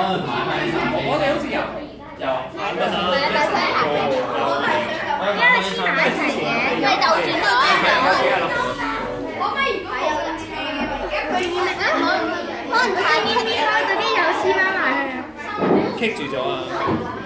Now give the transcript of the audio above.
我哋好似有。 因為黐埋一齊嘅，咪倒轉咗可唔可以如果有人車嘅，可能下邊啲開嗰啲又黐翻埋去。 棘住咗啊！